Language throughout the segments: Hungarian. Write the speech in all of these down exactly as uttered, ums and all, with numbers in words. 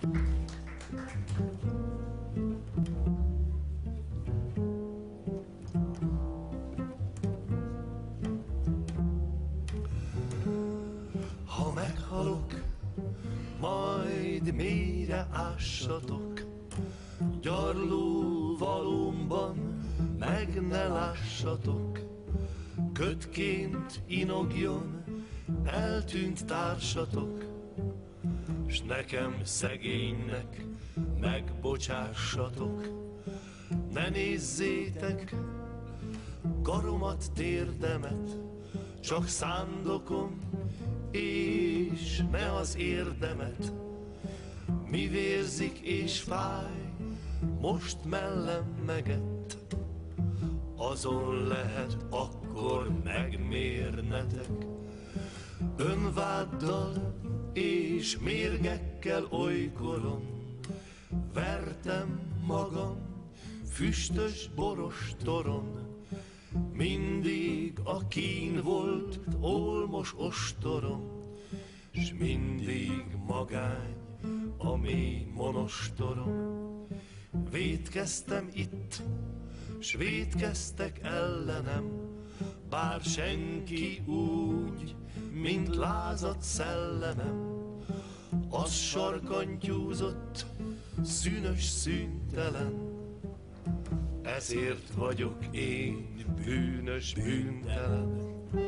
Ha meghalok, majd mélyre ássatok, gyarló valómban meg ne lássatok, kötként inogjon eltűnt társatok, s nekem szegénynek megbocsássatok. Ne nézzétek karomat, térdemet, csak szándokom, és ne az érdemet. Mi vérzik és fáj, most mellem megett, azon lehet akkor megmérnetek. Önváddal és mérgekkel olykoron vertem magam füstös borostoron. Mindig a kín volt olmos ostorom, s mindig magány a mély monostorom. Vétkeztem itt, s vétkeztek ellenem, bár senki úgy, mint lázadt szellemem. Az sarkantyúzott, szűnös, szüntelen, ezért vagyok én bűnös, bűntelen.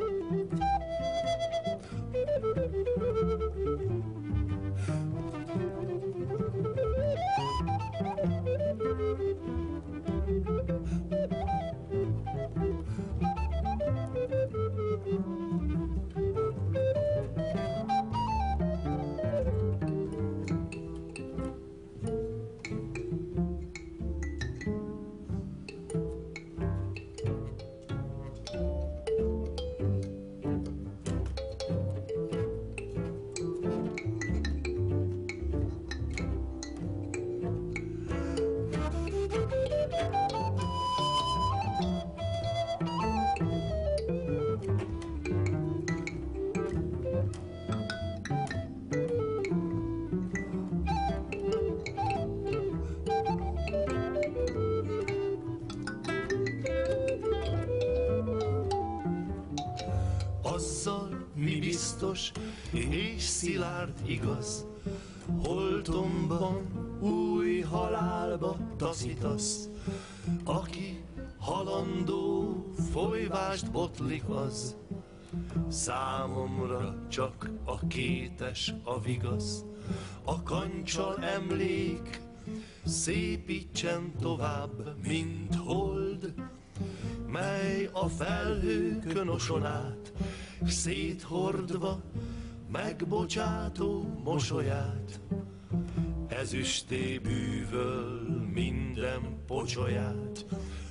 Azzal mi biztos és szilárd igaz, holtomban új halálba taszítasz. Aki halandó folyvást botlik, az számomra csak a kétes a vigasz. A kancsal emlék szépítsen tovább, mint hold, mely a felhőkön oson át, széthordva megbocsátó mosolyát. Ezüsté bűvöl minden pocsolyát,